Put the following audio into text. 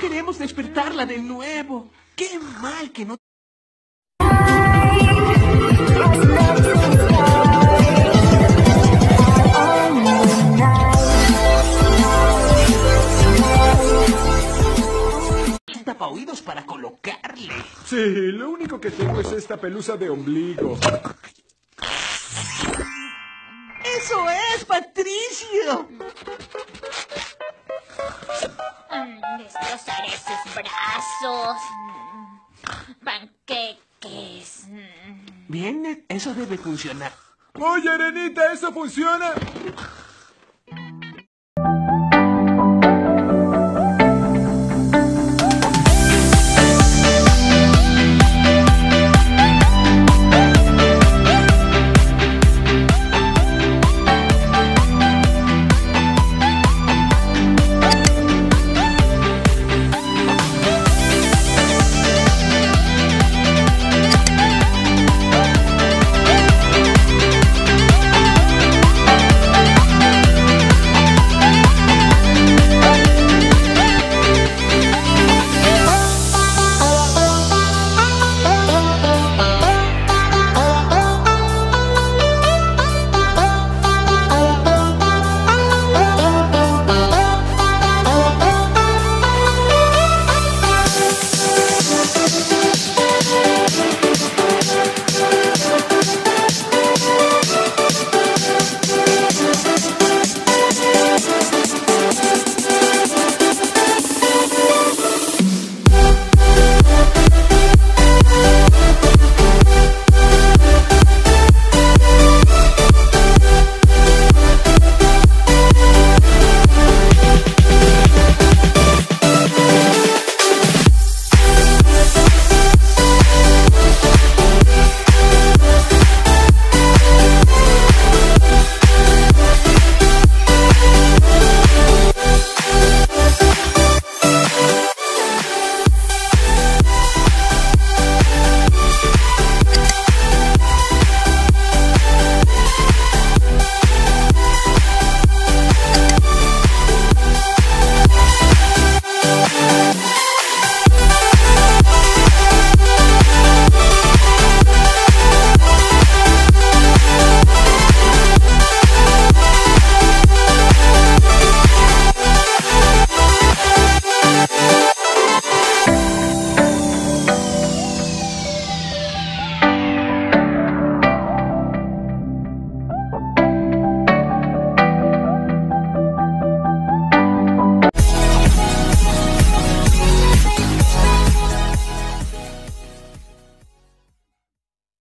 queremos despertarla de nuevo. ¡Qué mal que no! Tapaoídos para colocarle. Sí, lo único que tengo es esta pelusa de ombligo. ¡Eso es, Patricio! Destrozaré sus brazos. Panqueques. Bien, eso debe funcionar. Oye, Arenita, ¿eso funciona?